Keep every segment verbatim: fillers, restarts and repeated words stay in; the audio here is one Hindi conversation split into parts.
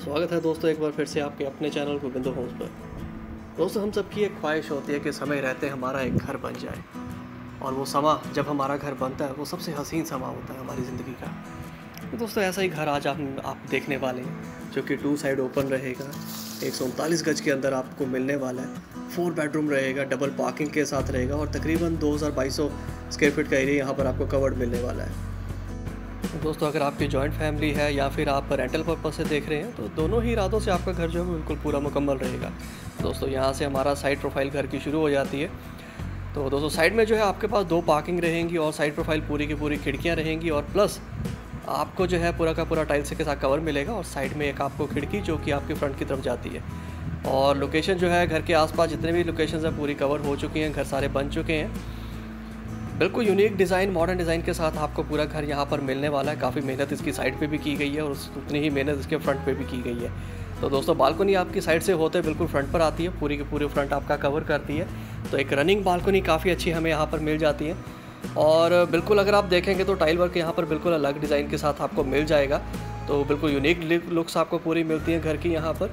स्वागत है दोस्तों एक बार फिर से आपके अपने चैनल गोविंदो होम्स पर। दोस्तों हम सबकी एक ख्वाहिश होती है कि समय रहते हमारा एक घर बन जाए, और वो समा जब हमारा घर बनता है वो सबसे हसीन समा होता है हमारी ज़िंदगी का। तो दोस्तों ऐसा ही घर आज आप आप देखने वाले हैं, जो कि टू साइड ओपन रहेगा, एक सौ उनतालीस गज के अंदर आपको मिलने वाला है। फोर बेडरूम रहेगा, डबल पार्किंग के साथ रहेगा, और तकरीबन दो हज़ार बाईस सौ स्क्वायर फीट का एरिया यहाँ पर आपको कवर्ड मिलने वाला है। दोस्तों अगर आपकी जॉइंट फैमिली है या फिर आप रेंटल पर्पज से देख रहे हैं, तो दोनों ही इरादों से आपका घर जो है बिल्कुल पूरा मुकम्मल रहेगा। दोस्तों यहाँ से हमारा साइड प्रोफाइल घर की शुरू हो जाती है। तो दोस्तों साइड में जो है आपके पास दो पार्किंग रहेंगी, और साइड प्रोफाइल पूरी की पूरी खिड़कियाँ रहेंगी, और प्लस आपको जो है पूरा का पूरा टाइल्स के साथ कवर मिलेगा। और साइड में एक आपको खिड़की जो कि आपके फ्रंट की तरफ जाती है। और लोकेशन जो है घर के आसपास जितने भी लोकेशंस हैं पूरी कवर हो चुकी हैं, घर सारे बन चुके हैं। बिल्कुल यूनिक डिज़ाइन, मॉडर्न डिज़ाइन के साथ आपको पूरा घर यहाँ पर मिलने वाला है। काफ़ी मेहनत इसकी साइड पे भी की गई है, और उतनी ही मेहनत इसके फ्रंट पे भी की गई है। तो दोस्तों बालकनी आपकी साइड से होते बिल्कुल फ्रंट पर आती है, पूरी की पूरी फ्रंट आपका कवर करती है। तो एक रनिंग बालकनी काफ़ी अच्छी हमें यहाँ पर मिल जाती है। और बिल्कुल अगर आप देखेंगे तो टाइल वर्क यहाँ पर बिल्कुल अलग डिज़ाइन के साथ आपको मिल जाएगा। तो बिल्कुल यूनिक लुक्स आपको पूरी मिलती हैं घर की यहाँ पर।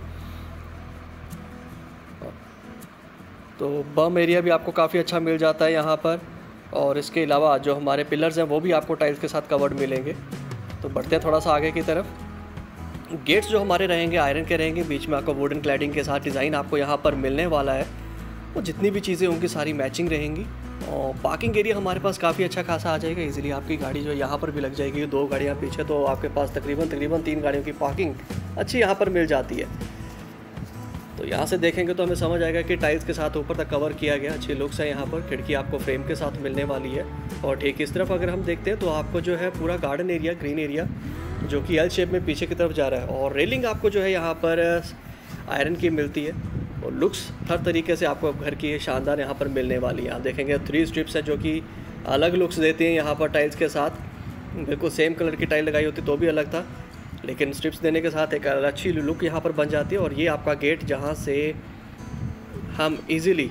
तो बम एरिया भी आपको काफ़ी अच्छा मिल जाता है यहाँ पर। और इसके अलावा जो हमारे पिलर्स हैं वो भी आपको टाइल्स के साथ कवर्ड मिलेंगे। तो बढ़ते हैं थोड़ा सा आगे की तरफ। गेट्स जो हमारे रहेंगे आयरन के रहेंगे, बीच में आपको वुडन क्लैडिंग के साथ डिज़ाइन आपको यहाँ पर मिलने वाला है। वो जितनी भी चीज़ें होंगी सारी मैचिंग रहेंगी। और पार्किंग एरिया हमारे पास काफ़ी अच्छा खासा आ जाएगा। इजीली आपकी गाड़ी जो यहाँ पर भी लग जाएगी, दो गाड़ियाँ पीछे, तो आपके पास तकरीबन तकरीबन तीन गाड़ियों की पार्किंग अच्छी यहाँ पर मिल जाती है। तो यहाँ से देखेंगे तो हमें समझ आएगा कि टाइल्स के साथ ऊपर तक कवर किया गया, अच्छी लुक्स है यहाँ पर। खिड़की आपको फ्रेम के साथ मिलने वाली है। और ठीक इस तरफ अगर हम देखते हैं तो आपको जो है पूरा गार्डन एरिया, ग्रीन एरिया जो कि एल शेप में पीछे की तरफ जा रहा है। और रेलिंग आपको जो है यहाँ पर आयरन की मिलती है। और लुक्स हर तरीके से आपको घर की शानदार यहाँ पर मिलने वाली है। आप देखेंगे थ्री स्ट्रिप्स है जो कि अलग लुक्स देती हैं यहाँ पर टाइल्स के साथ। बिल्कुल सेम कलर की टाइल लगाई होती तो भी अलग था, लेकिन स्ट्रिप्स देने के साथ एक अच्छी लुक यहाँ पर बन जाती है। और ये आपका गेट जहाँ से हम इजीली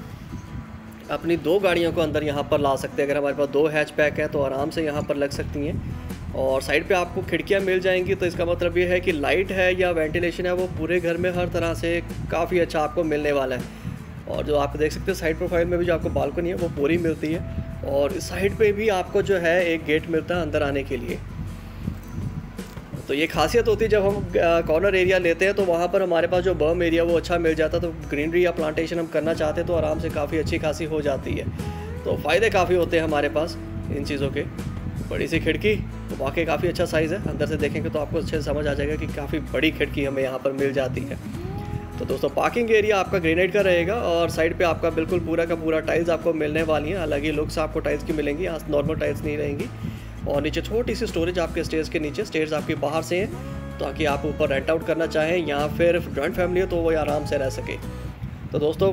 अपनी दो गाड़ियों को अंदर यहाँ पर ला सकते हैं। अगर हमारे पास दो हैचबैक है तो आराम से यहाँ पर लग सकती हैं। और साइड पे आपको खिड़कियाँ मिल जाएंगी, तो इसका मतलब ये है कि लाइट है या वेंटिलेशन है वो पूरे घर में हर तरह से काफ़ी अच्छा आपको मिलने वाला है। और जो आप देख सकते हैं साइड प्रोफाइल में भी जो आपको बालकनी है वो पूरी मिलती है। और इस साइड पे भी आपको जो है एक गेट मिलता है अंदर आने के लिए। तो ये खासियत होती है जब हम कॉर्नर एरिया लेते हैं तो वहाँ पर हमारे पास जो बर्म एरिया वो अच्छा मिल जाता है। तो ग्रीनरी या प्लांटेशन हम करना चाहते हैं तो आराम से काफ़ी अच्छी खासी हो जाती है। तो फ़ायदे काफ़ी होते हैं हमारे पास इन चीज़ों के। बड़ी सी खिड़की तो वाकई काफ़ी अच्छा साइज़ है, अंदर से देखेंगे तो आपको अच्छे से समझ आ जाएगा कि काफ़ी बड़ी खिड़की हमें यहाँ पर मिल जाती है। तो दोस्तों पार्किंग एरिया आपका ग्रेनाइट का रहेगा, और साइड पे आपका बिल्कुल पूरा का पूरा टाइल्स आपको मिलने वाली हैं। अलग ही लुक्स आपको टाइल्स की मिलेंगी, यहाँ नॉर्मल टाइल्स नहीं रहेंगी। और नीचे छोटी सी स्टोरेज आपके स्टेयर्स के नीचे, स्टेयर्स आपके बाहर से हैं ताकि आप ऊपर रेंट आउट करना चाहें या फिर जॉइंट फैमिली है तो वो आराम से रह सके। तो दोस्तों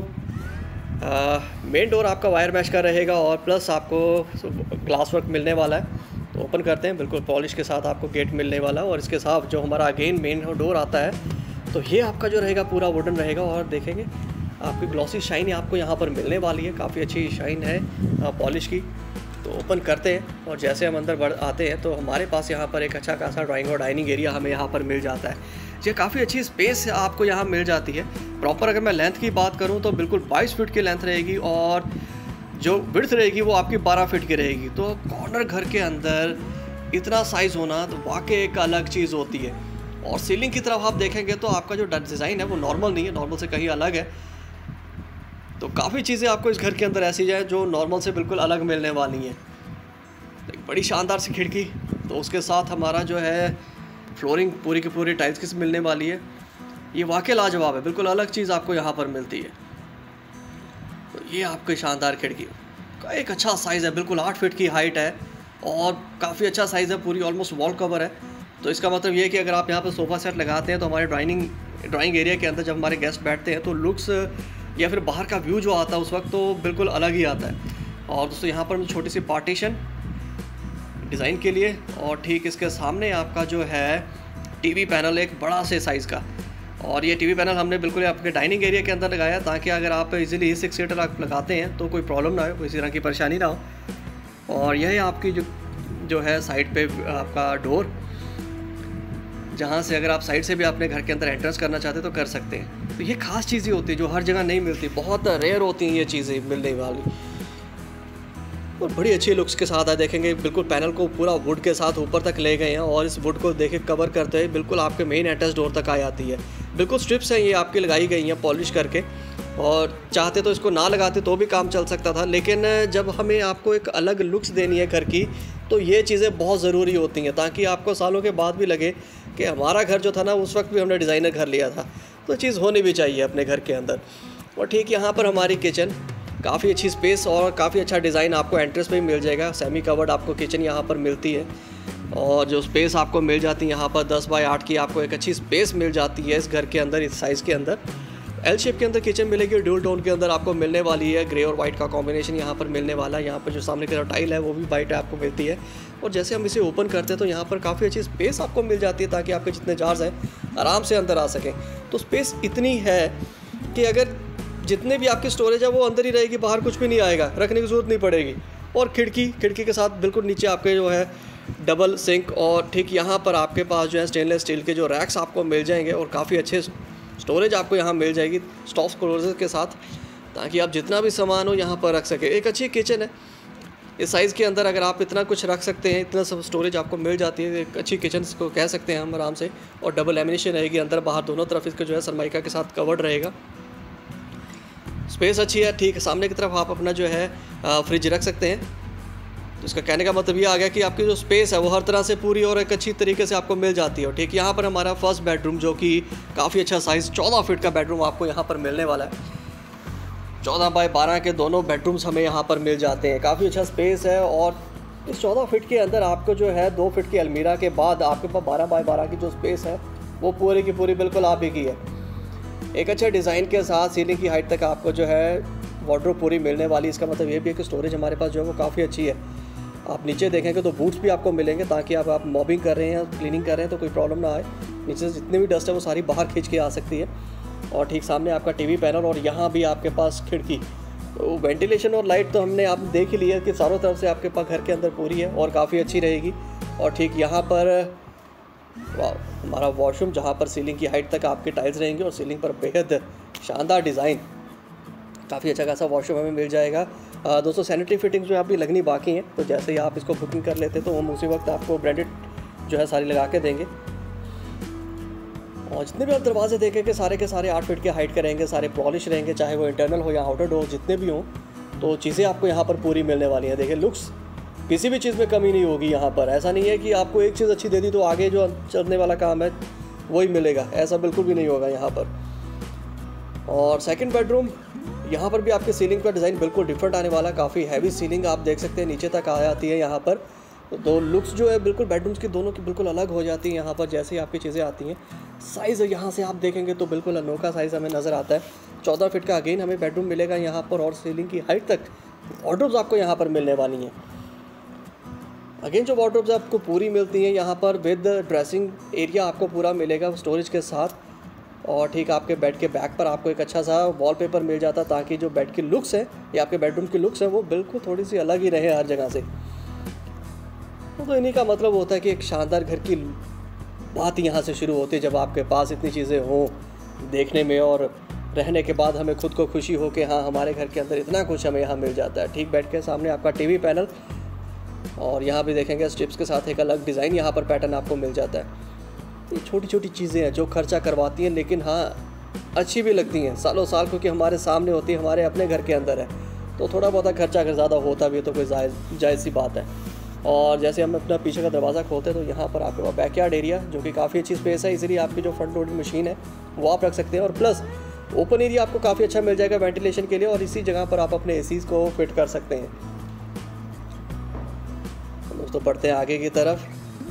मेन डोर आपका वायर मैश का रहेगा, और प्लस आपको ग्लास वर्क मिलने वाला है। तो ओपन करते हैं, बिल्कुल पॉलिश के साथ आपको गेट मिलने वाला है। और इसके साथ जो हमारा अगेन मेन डोर आता है, तो ये आपका जो रहेगा पूरा वुडन रहेगा। और देखेंगे आपकी ग्लॉसी शाइन आपको यहाँ पर मिलने वाली है, काफ़ी अच्छी शाइन है पॉलिश की। तो ओपन करते हैं, और जैसे हम अंदर बढ़ आते हैं तो हमारे पास यहाँ पर एक अच्छा खासा ड्राइंग और डाइनिंग एरिया हमें यहाँ पर मिल जाता है। ये काफ़ी अच्छी स्पेस आपको यहाँ मिल जाती है। प्रॉपर अगर मैं लेंथ की बात करूँ तो बिल्कुल बाईस फीट की लेंथ रहेगी, और जो विड्थ रहेगी वो आपकी बारह फीट की रहेगी। तो कॉर्नर घर के अंदर इतना साइज़ होना तो वाकई एक अलग चीज़ होती है। और सीलिंग की तरफ आप देखेंगे तो आपका जो डिज़ाइन है वो नॉर्मल नहीं है, नॉर्मल से कहीं अलग है। तो काफ़ी चीज़ें आपको इस घर के अंदर ऐसी है जो नॉर्मल से बिल्कुल अलग मिलने वाली हैं। एक बड़ी शानदार सी खिड़की, तो उसके साथ हमारा जो है फ्लोरिंग पूरी की पूरी टाइल्स की मिलने वाली है। ये वाकई लाजवाब है, बिल्कुल अलग चीज़ आपको यहाँ पर मिलती है। तो ये आपकी शानदार खिड़की का एक अच्छा साइज़ है, बिल्कुल आठ फीट की हाइट है, और काफ़ी अच्छा साइज़ है, पूरी ऑलमोस्ट वॉल कवर है। तो इसका मतलब ये है कि अगर आप यहाँ पर सोफ़ा सेट लगाते हैं तो हमारे ड्राइनिंग ड्राइंग एरिया के अंदर जब हमारे गेस्ट बैठते हैं तो लुक्स या फिर बाहर का व्यू जो आता है उस वक्त तो बिल्कुल अलग ही आता है। और दोस्तों यहाँ पर छोटी सी पार्टीशन डिज़ाइन के लिए, और ठीक इसके सामने आपका जो है टीवी पैनल एक बड़ा से साइज़ का। और ये टीवी पैनल हमने बिल्कुल आपके डाइनिंग एरिया के अंदर लगाया ताकि अगर आप इजीली सिक्स सीटर आप लगाते हैं तो कोई प्रॉब्लम ना हो, किसी तरह की परेशानी ना हो। और यह आपकी जो जो है साइड पे आपका डोर, जहाँ से अगर आप साइड से भी अपने घर के अंदर एंट्रेंस करना चाहते तो कर सकते हैं। तो ये खास चीज़ें होती है जो हर जगह नहीं मिलती, बहुत रेयर होती हैं ये चीज़ें मिलने वाली, और बड़ी अच्छी लुक्स के साथ है। देखेंगे बिल्कुल पैनल को पूरा वुड के साथ ऊपर तक ले गए हैं और इस वुड को देखे कवर करते हुए बिल्कुल आपके मेन एंट्रेंस डोर तक आ जाती है। बिल्कुल स्ट्रिप्स हैं ये आपकी लगाई गई हैं पॉलिश करके, और चाहते तो इसको ना लगाते तो भी काम चल सकता था, लेकिन जब हमें आपको एक अलग लुक्स देनी है घर की तो ये चीज़ें बहुत ज़रूरी होती हैं, ताकि आपको सालों के बाद भी लगे कि हमारा घर जो था ना उस वक्त भी हमने डिज़ाइनर घर लिया था। तो चीज़ होनी भी चाहिए अपने घर के अंदर। और ठीक यहाँ पर हमारी किचन, काफ़ी अच्छी स्पेस और काफ़ी अच्छा डिज़ाइन आपको एंट्रेंस पे भी मिल जाएगा। सेमी कवर्ड आपको किचन यहाँ पर मिलती है, और जो स्पेस आपको मिल जाती है यहाँ पर दस बाई आठ की आपको एक अच्छी स्पेस मिल जाती है इस घर के अंदर। इस साइज़ के अंदर एल शेप के अंदर किचन मिलेगी, ड्यूल टोन के अंदर आपको मिलने वाली है। ग्रे और वाइट का कॉम्बिनेशन यहाँ पर मिलने वाला है। यहाँ पर जो सामने की टाइल है वो भी वाइट आपको मिलती है, और जैसे हम इसे ओपन करते हैं तो यहाँ पर काफ़ी अच्छी स्पेस आपको मिल जाती है, ताकि आपके जितने जार्स हैं आराम से अंदर आ सकें। तो स्पेस इतनी है कि अगर जितने भी आपकी स्टोरेज है वो अंदर ही रहेगी, बाहर कुछ भी नहीं आएगा, रखने की ज़रूरत नहीं पड़ेगी। और खिड़की खिड़की के साथ बिल्कुल नीचे आपके जो है डबल सिंक, और ठीक यहाँ पर आपके पास जो है स्टेनलेस स्टील के जो रैक्स आपको मिल जाएंगे, और काफ़ी अच्छे स्टोरेज आपको यहाँ मिल जाएगी स्टॉप क्लोजर के साथ, ताकि आप जितना भी सामान हो यहाँ पर रख सके। एक अच्छी किचन है इस साइज़ के अंदर, अगर आप इतना कुछ रख सकते हैं, इतना सब स्टोरेज आपको मिल जाती है। एक अच्छी किचन को कह सकते हैं हम आराम से, और डबल लेमिनेशन रहेगी अंदर बाहर दोनों तरफ, इसका जो है सरमाइका के साथ कवर्ड रहेगा। स्पेस अच्छी है। ठीक सामने की तरफ आप अपना जो है फ्रिज रख सकते हैं। तो इसका कहने का मतलब ये आ गया कि आपकी जो स्पेस है वो हर तरह से पूरी और एक अच्छी तरीके से आपको मिल जाती है। और ठीक यहाँ पर हमारा फर्स्ट बेडरूम, जो कि काफ़ी अच्छा साइज़ चौदह फीट का बेडरूम आपको यहाँ पर मिलने वाला है। चौदह बाई बारह के दोनों बेडरूम्स हमें यहाँ पर मिल जाते हैं। काफ़ी अच्छा स्पेस है, और इस चौदह फीट के अंदर आपको जो है दो फीट की अलमीरा के बाद आपके पास बारह बाई बारह की जो स्पेस है वो पूरी की पूरी बिल्कुल आप ही की है। एक अच्छे डिज़ाइन के साथ सीलिंग की हाइट तक आपको जो है वार्डरोब पूरी मिलने वाली। इसका मतलब ये भी है कि स्टोरेज हमारे पास जो है वो काफ़ी अच्छी है। आप नीचे देखेंगे तो बूट्स भी आपको मिलेंगे, ताकि आप आप मॉबिंग कर रहे हैं, क्लीनिंग कर रहे हैं तो कोई प्रॉब्लम ना आए। नीचे से जितनी भी डस्ट है वो सारी बाहर खींच के आ सकती है। और ठीक सामने आपका टीवी पैनल, और यहाँ भी आपके पास खिड़की। तो वेंटिलेशन और लाइट तो हमने आप देख ही लिया कि चारों तरफ से आपके पास घर के अंदर पूरी है और काफ़ी अच्छी रहेगी। और ठीक यहाँ पर वाह हमारा वॉशरूम, जहाँ पर सीलिंग की हाइट तक आपके टाइल्स रहेंगे, और सीलिंग पर बेहद शानदार डिज़ाइन, काफ़ी अच्छा खासा वॉशरूम हमें मिल जाएगा। आ, दोस्तों सैनिटरी फिटिंग्स जो अभी लगनी बाकी हैं, तो जैसे ही आप इसको बुकिंग कर लेते तो हम उसी वक्त आपको ब्रांडेड जो है सारी लगा के देंगे। और जितने भी आप दरवाजे देखेंगे सारे के सारे आठ फीट के हाइट के रहेंगे, सारे पॉलिश रहेंगे, चाहे वो इंटरनल हो या आउटर डोर जितने भी हों। तो चीज़ें आपको यहाँ पर पूरी मिलने वाली हैं। देखिए लुक्स किसी भी चीज़ में कमी नहीं होगी यहाँ पर। ऐसा नहीं है कि आपको एक चीज़ अच्छी दे दी तो आगे जो चलने वाला काम है वही मिलेगा, ऐसा बिल्कुल भी नहीं होगा यहाँ पर। और सेकंड बेडरूम, यहाँ पर भी आपके सीलिंग का डिज़ाइन बिल्कुल डिफरेंट आने वाला। काफ़ी हैवी सीलिंग आप देख सकते हैं, नीचे तक आ जाती है यहाँ पर। तो दो लुक्स जो है बिल्कुल बेडरूम्स की दोनों की बिल्कुल अलग हो जाती हैं यहाँ पर जैसे ही आपकी चीज़ें आती हैं। साइज़ यहाँ से आप देखेंगे तो बिल्कुल अनोखा साइज़ हमें नज़र आता है। चौदह फीट का अगेन हमें बेडरूम मिलेगा यहाँ पर, और सीलिंग की हाइट तक वार्डरोब्स आपको यहाँ पर मिलने वाली हैं। अगेन जो वार्डरोब्स आपको पूरी मिलती हैं यहाँ पर, विद ड्रेसिंग एरिया आपको पूरा मिलेगा स्टोरेज के साथ। और ठीक आपके बेड के बैक पर आपको एक अच्छा सा वॉलपेपर मिल जाता, ताकि जो बेड की लुक्स है या आपके बेडरूम की लुक्स है वो बिल्कुल थोड़ी सी अलग ही रहे हर जगह से। तो इन्हीं का मतलब होता है कि एक शानदार घर की बात यहाँ से शुरू होती है, जब आपके पास इतनी चीज़ें हों देखने में और रहने के बाद हमें खुद को खुशी हो कि हाँ हमारे घर के अंदर इतना कुछ हमें यहाँ मिल जाता है। ठीक बेड के सामने आपका टीवी पैनल, और यहाँ भी देखेंगे स्ट्रिप्स के साथ एक अलग डिज़ाइन यहाँ पर पैटर्न आपको मिल जाता है। ये छोटी छोटी चीज़ें हैं जो खर्चा करवाती हैं, लेकिन हाँ अच्छी भी लगती हैं सालों साल, क्योंकि हमारे सामने होती है, हमारे अपने घर के अंदर है। तो थोड़ा बहुत खर्चा अगर ज़्यादा होता भी है तो कोई जायज़ जायज़ सी बात है। और जैसे हम अपना पीछे का दरवाज़ा खोलते हैं तो यहाँ पर आपके पास बैकयार्ड एरिया, जो कि काफ़ी अच्छी स्पेस है, इसीलिए आपकी जो फ्रंट लोडिंग मशीन है वो आप रख सकते हैं। और प्लस ओपन एरिया आपको काफ़ी अच्छा मिल जाएगा वेंटिलेशन के लिए, और इसी जगह पर आप अपने एसीज़ को फिट कर सकते हैं। तो दोस्तों बढ़ते हैं आगे की तरफ,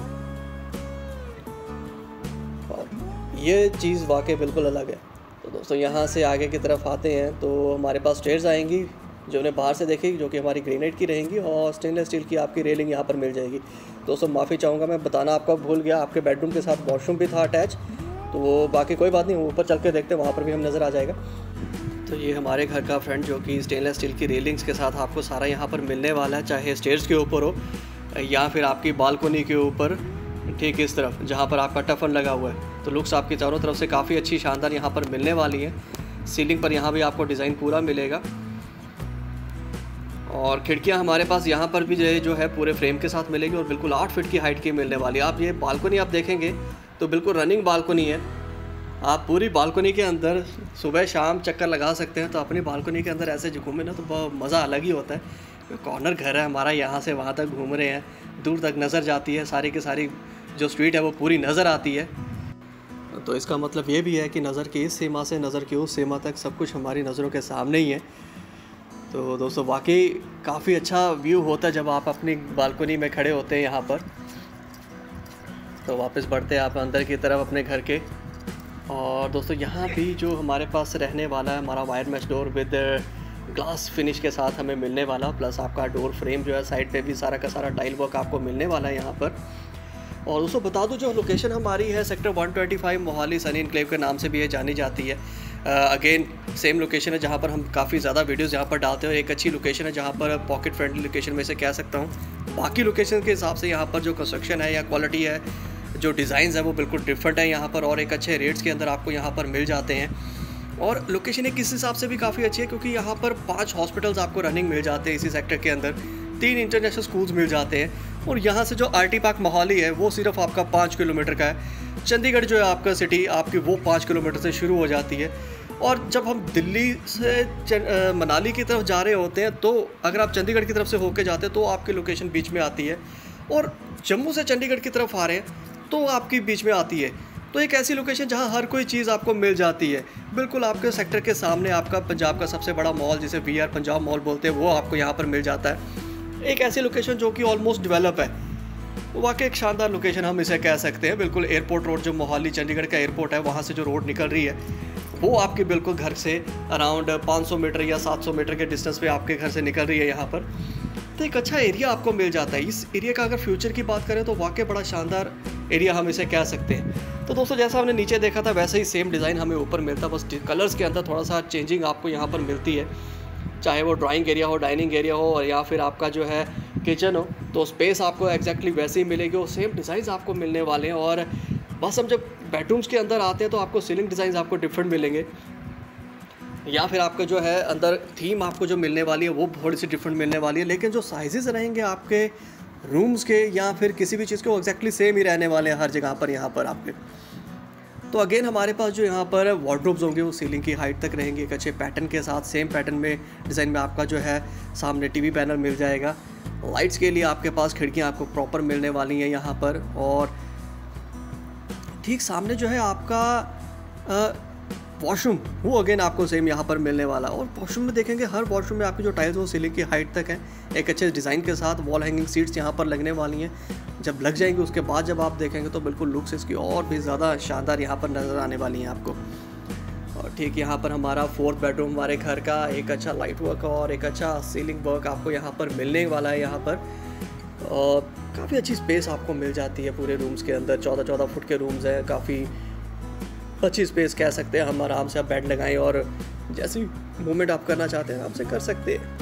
और ये चीज़ वाकई बिल्कुल अलग है। तो दोस्तों यहाँ से आगे की तरफ आते हैं तो हमारे पास स्टेयर्स आएंगी, जो उन्हें बाहर से देखेगी, जो कि हमारी ग्रेनाइट की रहेंगी, और स्टेनलेस स्टील की आपकी रेलिंग यहाँ पर मिल जाएगी। दोस्तों माफ़ी चाहूँगा, मैं बताना आपको भूल गया, आपके बेडरूम के साथ वॉशरूम भी था अटैच, तो वो बाकी कोई बात नहीं, ऊपर चल के देखते हैं, वहाँ पर भी हम नज़र आ जाएगा। तो ये हमारे घर का फ्रंट, जो कि स्टेनलेस स्टील की रेलिंग्स के साथ आपको सारा यहाँ पर मिलने वाला है, चाहे स्टेयर्स के ऊपर हो या फिर आपकी बालकोनी के ऊपर ठीक इस तरफ जहाँ पर आपका टफन लगा हुआ है। तो लुक्स आपकी चारों तरफ से काफ़ी अच्छी शानदार यहाँ पर मिलने वाली है। सीलिंग पर यहाँ भी आपको डिज़ाइन पूरा मिलेगा और खिड़कियाँ हमारे पास यहाँ पर भी जो है जो है पूरे फ्रेम के साथ मिलेगी और बिल्कुल आठ फीट की हाइट की मिलने वाली है। आप ये बालकनी आप देखेंगे तो बिल्कुल रनिंग बालकनी है। आप पूरी बालकनी के अंदर सुबह शाम चक्कर लगा सकते हैं। तो अपनी बालकनी के अंदर ऐसे घूमें ना तो बहुत मज़ा अलग ही होता है। कॉर्नर घर है हमारा, यहाँ से वहाँ तक घूम रहे हैं, दूर तक नज़र जाती है, सारी की सारी जो स्ट्रीट है वो पूरी नज़र आती है। तो इसका मतलब ये भी है कि नज़र की इस सीमा से नज़र की उस सीमा तक सब कुछ हमारी नज़रों के सामने ही है। तो दोस्तों वाकई काफ़ी अच्छा व्यू होता है जब आप अपनी बालकनी में खड़े होते हैं यहाँ पर। तो वापस बढ़ते हैं आप अंदर की तरफ अपने घर के। और दोस्तों यहाँ भी जो हमारे पास रहने वाला है हमारा wire mesh door with glass finish के साथ हमें मिलने वाला, प्लस आपका डोर फ्रेम जो है साइड पे भी सारा का सारा टाइल वर्क आपको मिलने वाला है यहाँ पर। और दोस्तों बता दूं जो लोकेशन हमारी है sector one twenty five Mohali Sunny Enclave के नाम से भी ये जानी जाती है। अगेन सेम लोकेशन है जहाँ पर हम काफ़ी ज़्यादा वीडियोस यहाँ पर डालते हैं। एक अच्छी लोकेशन है जहाँ पर पॉकेट फ्रेंडली लोकेशन में से कह सकता हूँ। बाकी लोकेशन के हिसाब से यहाँ पर जो कंस्ट्रक्शन है या क्वालिटी है, जो डिज़ाइंस है वो बिल्कुल डिफरेंट है यहाँ पर और एक अच्छे रेट्स के अंदर आपको यहाँ पर मिल जाते हैं। और लोकेशन एक किस हिसाब से भी काफ़ी अच्छी है क्योंकि यहाँ पर पाँच हॉस्पिटल्स आपको रनिंग मिल जाते हैं इसी सेक्टर के अंदर, तीन इंटरनेशनल स्कूल्स मिल जाते हैं और यहाँ से जो आरटी पार्क मोहाली है वो सिर्फ आपका पाँच किलोमीटर का है। चंडीगढ़ जो है आपका सिटी आपकी वो पाँच किलोमीटर से शुरू हो जाती है। और जब हम दिल्ली से मनाली की तरफ जा रहे होते हैं तो अगर आप चंडीगढ़ की तरफ से होके जाते हैं तो आपकी लोकेशन बीच में आती है, और जम्मू से चंडीगढ़ की तरफ आ रहे हैं तो आपकी बीच में आती है। तो एक ऐसी लोकेशन जहां हर कोई चीज़ आपको मिल जाती है। बिल्कुल आपके सेक्टर के सामने आपका पंजाब का सबसे बड़ा मॉल जिसे वी आर पंजाब मॉल बोलते हैं वो आपको यहाँ पर मिल जाता है। एक ऐसी लोकेशन जो कि ऑलमोस्ट डेवलप है, वाकई एक शानदार लोकेशन हम इसे कह सकते हैं। बिल्कुल एयरपोर्ट रोड जो मोहाली चंडीगढ़ का एयरपोर्ट है वहाँ से जो रोड निकल रही है वो आपके बिल्कुल घर से अराउंड पाँच सौ मीटर या सात सौ मीटर के डिस्टेंस पे आपके घर से निकल रही है यहाँ पर। तो एक अच्छा एरिया आपको मिल जाता है। इस एरिया का अगर फ्यूचर की बात करें तो वाकई बड़ा शानदार एरिया हम इसे कह सकते हैं। तो दोस्तों जैसा हमने नीचे देखा था वैसे ही सेम डिज़ाइन हमें ऊपर मिलता है, बस कलर्स के अंदर थोड़ा सा चेंजिंग आपको यहाँ पर मिलती है। चाहे वो ड्राइंग एरिया हो, डाइनिंग एरिया हो और या फिर आपका जो है किचन हो, तो स्पेस आपको एग्जैक्टली वैसे ही मिलेगी और सेम डिज़ाइन आपको मिलने वाले हैं। और बस हम जब बेडरूम्स के अंदर आते हैं तो आपको सीलिंग डिज़ाइन आपको डिफरेंट मिलेंगे, या फिर आपका जो है अंदर थीम आपको जो मिलने वाली है वो थोड़ी सी डिफरेंट मिलने वाली है। लेकिन जो साइजेस रहेंगे आपके रूम्स के या फिर किसी भी चीज़ के वो एक्जैक्टली सेम ही रहने वाले हैं हर जगह पर यहाँ पर आपके। तो अगेन हमारे पास जो यहाँ पर वार्डरोब्स होंगे वो सीलिंग की हाइट तक रहेंगे एक अच्छे पैटर्न के साथ। सेम पैटर्न में डिज़ाइन में आपका जो है सामने टीवी पैनल मिल जाएगा। लाइट्स के लिए आपके पास खिड़कियाँ आपको प्रॉपर मिलने वाली हैं यहाँ पर। और ठीक सामने जो है आपका वॉशरूम वो अगेन आपको सेम यहाँ पर मिलने वाला। और वॉशरूम में देखेंगे हर वॉशरूम में आपकी जो टाइल्स वो सीलिंग की हाइट तक है एक अच्छे डिज़ाइन के साथ। वॉल हैंगिंग सीट्स यहाँ पर लगने वाली हैं, जब लग जाएंगी उसके बाद जब आप देखेंगे तो बिल्कुल लुक्स इसकी और भी ज़्यादा शानदार यहाँ पर नज़र आने वाली हैं आपको। और ठीक यहाँ पर हमारा फोर्थ बेडरूम हमारे घर का एक अच्छा लाइट वर्क और एक अच्छा सीलिंग वर्क आपको यहाँ पर मिलने वाला है। यहाँ पर और काफ़ी अच्छी स्पेस आपको मिल जाती है पूरे रूम्स के अंदर। चौदह चौदह फुट के रूम्स हैं, काफ़ी अच्छी स्पेस कह सकते हैं हम। आराम से आप बेड लगाएं और जैसी मूवमेंट आप करना चाहते हैं आराम से कर सकते हैं।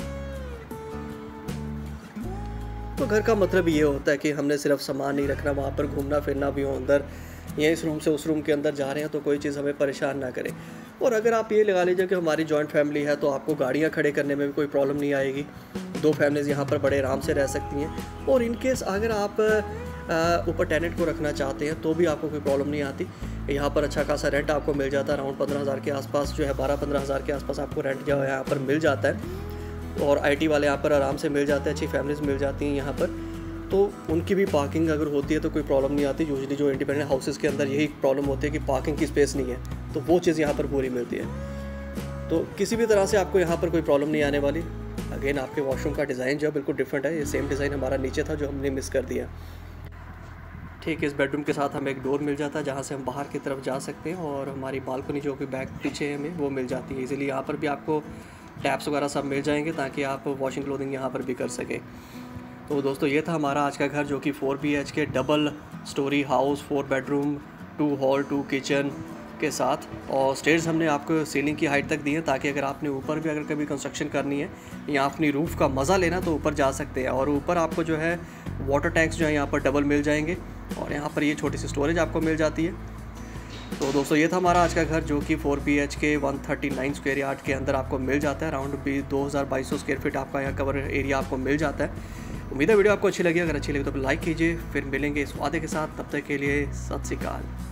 तो घर का मतलब ये होता है कि हमने सिर्फ सामान नहीं रखना, वहाँ पर घूमना फिरना भी हो अंदर, या इस रूम से उस रूम के अंदर जा रहे हैं तो कोई चीज़ हमें परेशान ना करे। और अगर आप ये लगा लीजिए कि हमारी जॉइंट फैमिली है तो आपको गाड़ियाँ खड़े करने में भी कोई प्रॉब्लम नहीं आएगी। दो फैमिलीज़ यहाँ पर बड़े आराम से रह सकती हैं। और इनकेस अगर आप ऊपर टेनेंट को रखना चाहते हैं तो भी आपको कोई प्रॉब्लम नहीं आती। यहाँ पर अच्छा खासा रेंट आपको मिल जाता है, अराउंड पंद्रह हज़ार के आसपास जो है बारह पंद्रह हज़ार के आसपास आपको रेंट जो है यहाँ पर मिल जाता है। और आईटी वाले यहाँ पर आराम से मिल जाते हैं, अच्छी फैमिलीज़ मिल जाती हैं यहाँ पर। तो उनकी भी पार्किंग अगर होती है तो कोई प्रॉब्लम नहीं आती। यूजुअली जो इंडिपेंडेंट हाउसेस के अंदर यही प्रॉब्लम होती है कि पार्किंग की स्पेस नहीं है, तो वो चीज़ यहाँ पर पूरी मिलती है। तो किसी भी तरह से आपको यहाँ पर कोई प्रॉब्लम नहीं आने वाली। अगेन आपके वॉशरूम का डिज़ाइन जो है बिल्कुल डिफरेंट है। ये सेम डिज़ाइन हमारा नीचे था जो हमने मिस कर दिया। ठीक है, इस बेडरूम के साथ हमें एक डोर मिल जाता है जहाँ से हम बाहर की तरफ जा सकते हैं। और हमारी बालकनी जो कि बैक पीछे है हमें वो मिल जाती है। इसीलिए यहाँ पर भी आपको टैप्स वगैरह सब मिल जाएंगे ताकि आप वॉशिंग क्लोथिंग यहाँ पर भी कर सकें। तो दोस्तों ये था हमारा आज का घर जो कि four B H K double storey house, four bedroom, two hall, two kitchen के साथ। और स्टेयर्स हमने आपको सीलिंग की हाइट तक दी है ताकि अगर आपने ऊपर भी अगर कभी कंस्ट्रक्शन करनी है या अपनी रूफ़ का मज़ा लेना तो ऊपर जा सकते हैं। और ऊपर आपको जो है वाटर टैंक्स जो है यहाँ पर डबल मिल जाएंगे। और यहाँ पर ये छोटी सी स्टोरेज आपको मिल जाती है। तो दोस्तों ये था हमारा आज का घर, जो कि four B H K one thirty nine square yard के अंदर आपको मिल जाता है। अराउंड भी दो हज़ार बाईस सौ स्क्वायर फीट आपका यहाँ कवर एरिया आपको मिल जाता है। उम्मीद है वीडियो आपको अच्छी लगी। अगर अच्छी लगी तो लाइक कीजिए। फिर मिलेंगे इस वादे के साथ, तब तक के लिए सत श्री अकाल।